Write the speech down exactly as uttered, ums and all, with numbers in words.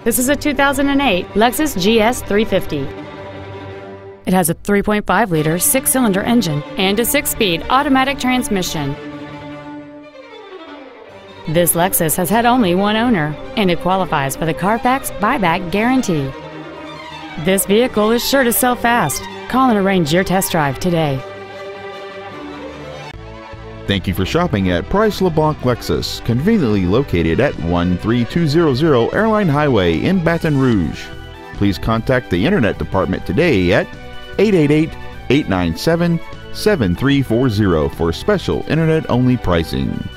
This is a two thousand eight Lexus G S three fifty. It has a three point five liter six-cylinder engine and a six-speed automatic transmission. This Lexus has had only one owner, and it qualifies for the Carfax buyback guarantee. This vehicle is sure to sell fast. Call and arrange your test drive today. Thank you for shopping at PriceLeBlancLexus, conveniently located at one three two zero zero Airline Highway in Baton Rouge. Please contact the Internet Department today at eight eight eight, eight nine seven, seven three four zero for special Internet-only pricing.